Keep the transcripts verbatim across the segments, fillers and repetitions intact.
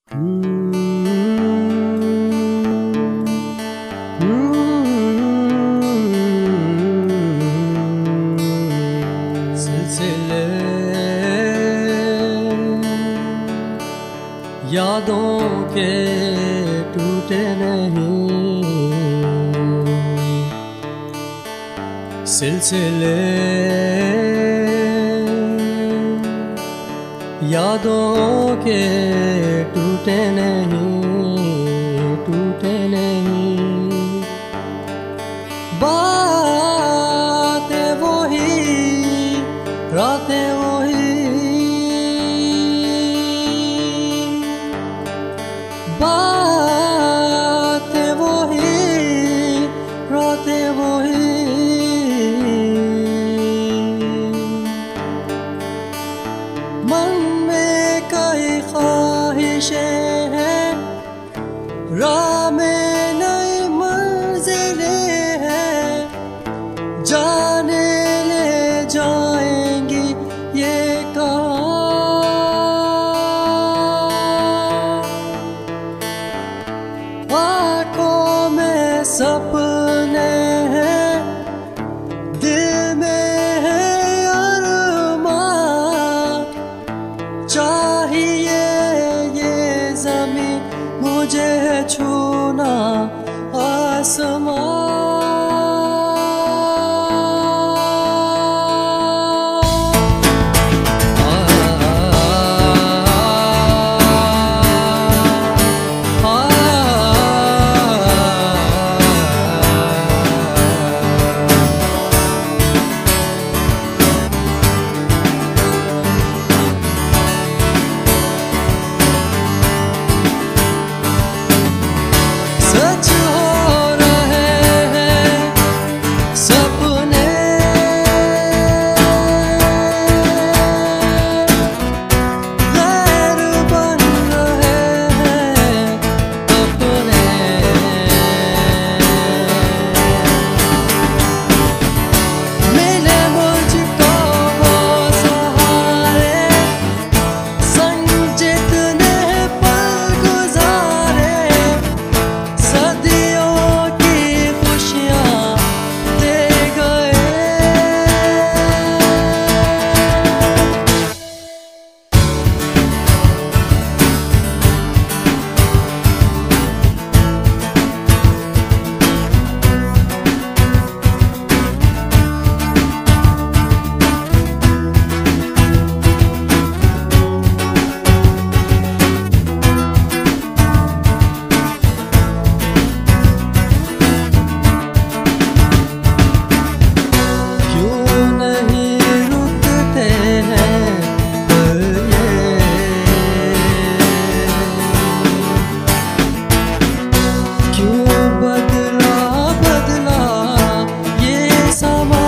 सिलसिले यादों के टूटे नहीं, सिलसिले यादों के टूटे नहीं, टूटे नहीं। बातें वही, रातें वही, बातें वही, रातें वही। मन में कई ख्वाहिशें हैं, राह में नई मंजिलें हैं, जाने ले जाएंगी ये कहाँ। आँखों में सपने हैं, दिल में है अरमां, चाहिए ये ज़मीं मुझे छूना आसमां। सच हो रहे हैं सपने, गैर बन रहे हैं अपने। मिले मुझको वो सहारे, संग जितने पल गुजारे, सदियों की खुशियाँ दे गए। क्यों नहीं रुकते हैं पल ये, क्यों बदला बदला ये समा।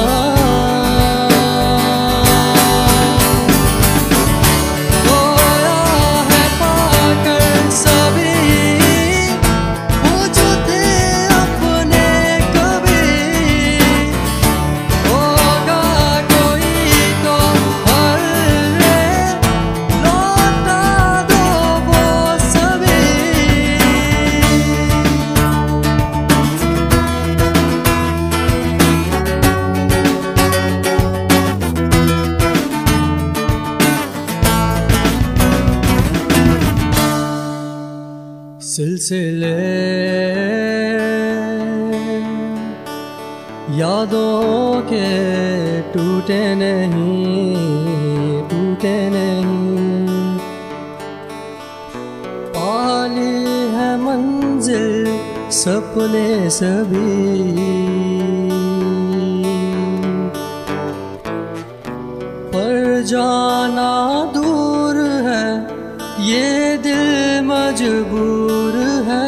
खोया है पाकर सभी वो जो थे अपने कभी, होगा कोई तो हल रे, लौटा दो वो सभी। सिलसिले यादों के टूटे नहीं, टूटे नहीं। पाली है मंजिल सपने सभी, पर जाना दूर है ये दिल मजबूर है।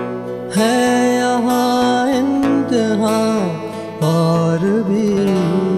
है यहाँ इंतहा और भी